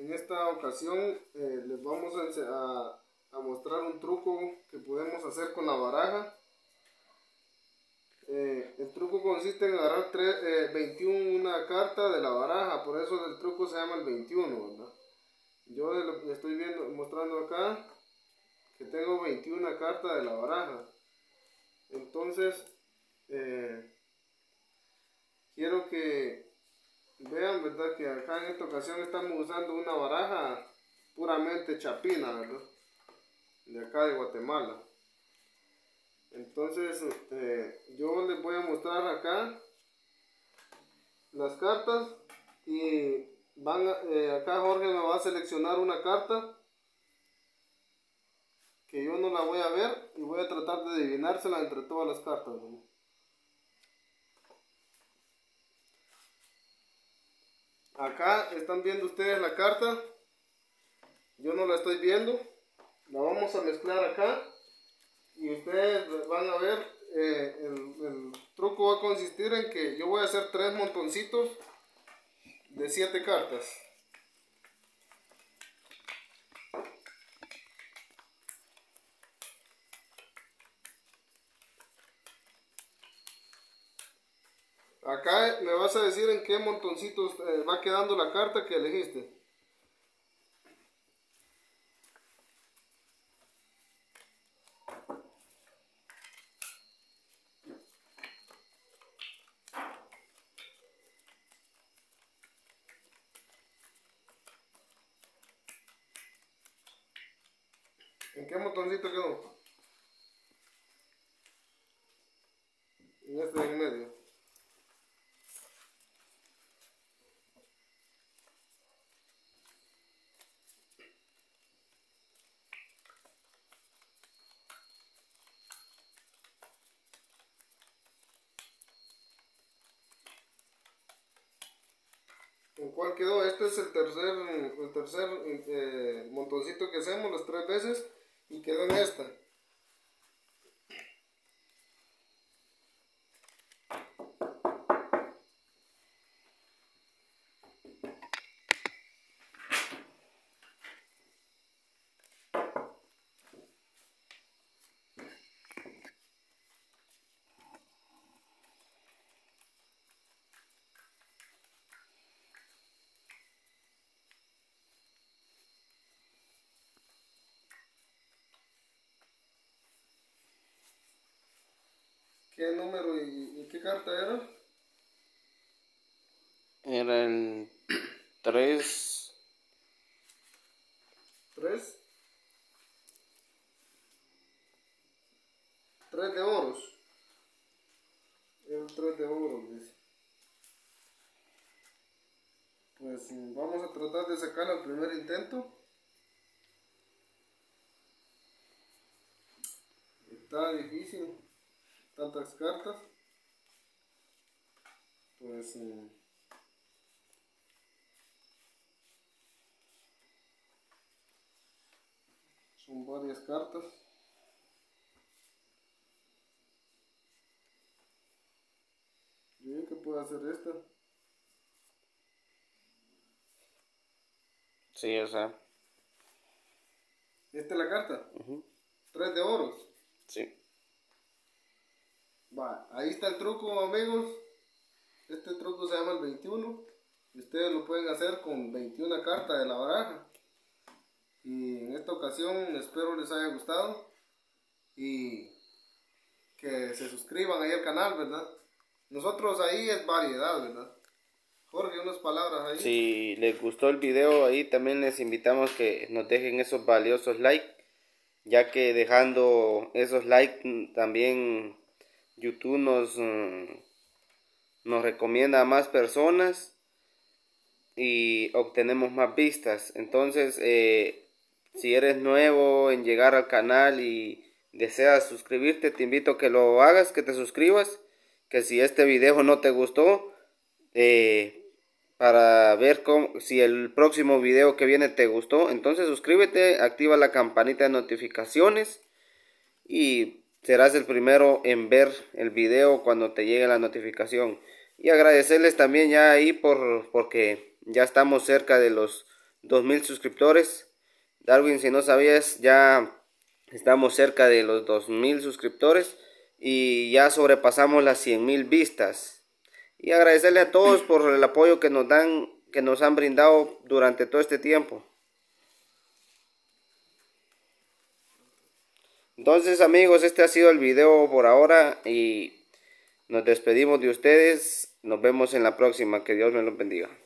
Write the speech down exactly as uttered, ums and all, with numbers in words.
en esta ocasión eh, les vamos a, a, a mostrar un truco que podemos hacer con la baraja. Eh, el truco consiste en agarrar tres, eh, veintiuna cartas de la baraja, por eso el truco se llama el veintiuno, ¿verdad? Yo le estoy viendo, mostrando acá que tengo veintiuna cartas de la baraja. Entonces eh, quiero que vean, ¿verdad?, que acá en esta ocasión estamos usando una baraja puramente chapina, ¿verdad?, de acá de Guatemala. Entonces eh, yo les voy a mostrar acá las cartas y van a, eh, acá Jorge me va a seleccionar una carta que yo no la voy a ver y voy a tratar de adivinársela entre todas las cartas, ¿no? Acá están viendo ustedes la carta, yo no la estoy viendo, la vamos a mezclar acá y ustedes van a ver, eh, el, el truco va a consistir en que yo voy a hacer tres montoncitos de siete cartas. Acá me vas a decir en qué montoncitos eh, va quedando la carta que elegiste. ¿En qué montoncito quedó? En este de en medio. ¿En cuál quedó? Este es el tercer, el tercer eh, montoncito que hacemos las tres veces y quedó en esta. ¿Qué número y, y qué carta era? Era el tres. ¿tres? tres de oros. El tres de oros, dice. Pues vamos a tratar de sacar al primer intento. Está difícil, tantas cartas. Pues son varias cartas. Yo creo que puedo hacer esta. Sí, o sea. ¿Esta es la carta? Uh-huh. Tres de oros. Sí. Va, ahí está el truco, amigos. Este truco se llama el veintiuno. Y ustedes lo pueden hacer con veintiuna cartas de la baraja. Y en esta ocasión espero les haya gustado. Y que se suscriban ahí al canal, ¿verdad? Nosotros ahí es variedad, ¿verdad? Jorge, unas palabras ahí. Si les gustó el video, ahí también les invitamos que nos dejen esos valiosos likes, ya que dejando esos likes también YouTube nos, nos recomienda a más personas y obtenemos más vistas. Entonces, eh, si eres nuevo en llegar al canal y deseas suscribirte, te invito a que lo hagas, que te suscribas, que si este video no te gustó, eh, para ver cómo, si el próximo video que viene te gustó, entonces suscríbete, activa la campanita de notificaciones y serás el primero en ver el video cuando te llegue la notificación. Y agradecerles también ya ahí por porque ya estamos cerca de los dos mil suscriptores. Darwin, si no sabías, ya estamos cerca de los dos mil suscriptores y ya sobrepasamos las cien mil vistas. Y agradecerle a todos por el apoyo que nos dan, que nos han brindado durante todo este tiempo. Entonces, amigos, este ha sido el video por ahora y nos despedimos de ustedes. Nos vemos en la próxima. Que Dios me los bendiga.